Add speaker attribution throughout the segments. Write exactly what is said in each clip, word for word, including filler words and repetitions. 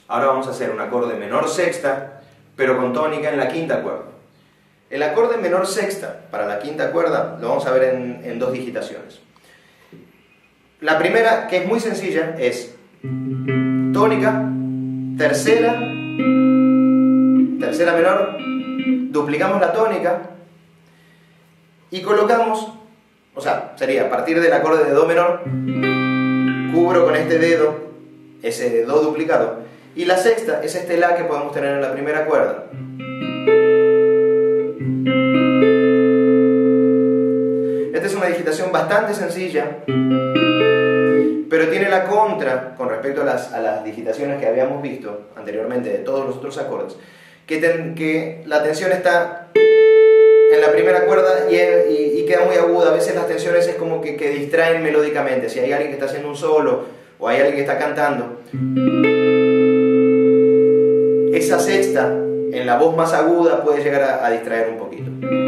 Speaker 1: Ahora vamos a hacer un acorde menor sexta, pero con tónica en la quinta cuerda. El acorde menor sexta para la quinta cuerda lo vamos a ver en, en dos digitaciones. La primera, que es muy sencilla, es tónica, tercera, tercera menor, duplicamos la tónica y colocamos, o sea, sería a partir del acorde de do menor, cubro con este dedo ese do duplicado, y la sexta es este la que podemos tener en la primera cuerda. Esta es una digitación bastante sencilla, pero tiene la contra con respecto a las, a las digitaciones que habíamos visto anteriormente de todos los otros acordes, que, ten, que la tensión está en la primera cuerda y, y, y queda muy aguda. A veces las tensiones es como que, que distraen melódicamente. Si hay alguien que está haciendo un solo o hay alguien que está cantando, esa sexta en la voz más aguda puede llegar a, a distraer un poquito.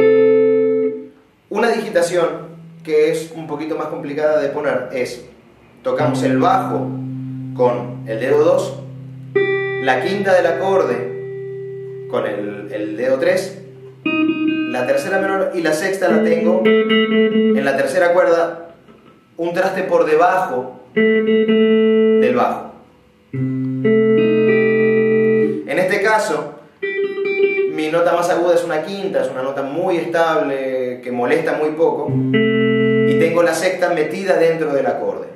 Speaker 1: Una digitación que es un poquito más complicada de poner es: tocamos el bajo con el dedo dos, la quinta del acorde con el, el dedo tres, la tercera menor y la sexta la tengo en la tercera cuerda, un traste por debajo del bajo. En este caso, mi nota más aguda es una quinta, es una nota muy estable, que molesta muy poco, y tengo la sexta metida dentro del acorde.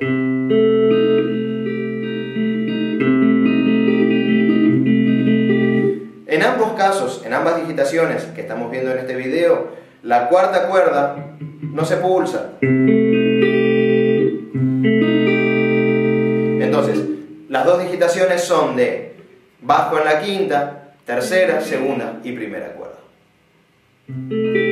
Speaker 1: En ambos casos, en ambas digitaciones que estamos viendo en este video, la cuarta cuerda no se pulsa. Entonces, las dos digitaciones son de bajo en la quinta, tercera, segunda y primera cuerda.